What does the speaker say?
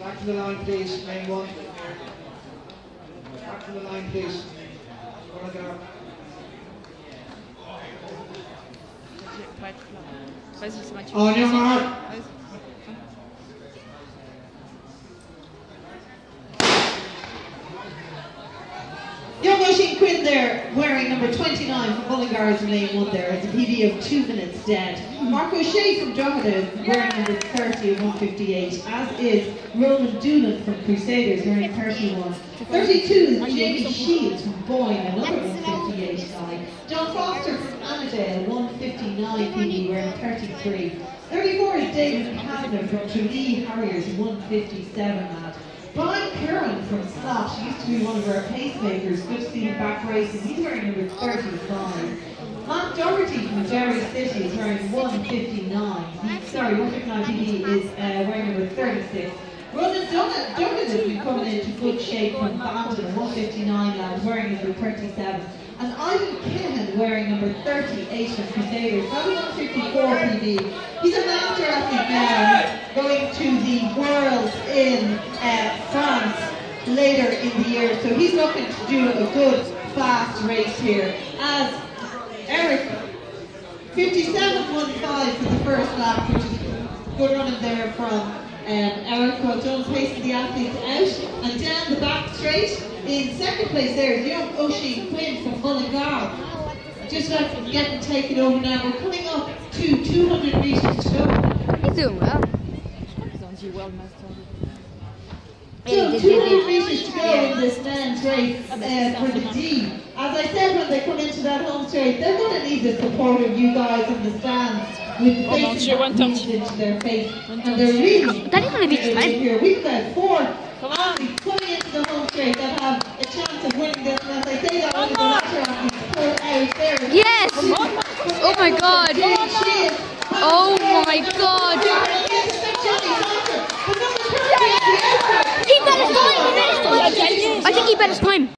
Back to the line, please. Main one. Back to the line, please. On your mark. Young Oisin Quinn there, wearing number 29 from Mullingar's lane 1 there. It's a PB of 2 minutes dead. Mark O'Shea from Drogheda wearing number 30 of 158, as is Roman Doolan from Crusaders wearing 31. 32 is Jamie Shields from Boyne, another 158 guy. John Foster from Annandale, 159 PB wearing 33. 34 is David Kavanagh from Tralee Harriers, 157 lad. Brian Curran from Slash used to be one of our pacemakers. Good to see him back racing. He's wearing number 35. Matt Doherty from Derry City is wearing 159. Sorry, 159 PB is wearing number 36. Ronan Duggan has been coming into good shape from Banton, 159 lad, wearing number 37. And Ivan Kinahan wearing number 38 from Crusaders, probably 154 PB. He's a master athlete now, going to the Worlds in France later in the year. So he's looking to do a good, fast race here. As Eric, 57.15 for the first lap, which is good running there from Eric. Well done, pacing the athletes out. And down the back straight, in second place there is young Oisin Quinn from Mullingar. Just like getting taken over now. We're coming up to 200 metres to go. He's doing well. So 200 metres to go in this men's race for the D. As I said when they come into that home straight, they're going to need the support of you guys in the stands with the faces into their face. And they're really here. We've got 4 athletes coming into the home straight that have a chance of winning this. And as I say that, only the latter athletes pull out there. Yes! Oh my god! Oh my god! He bet his time! I think he bet his time!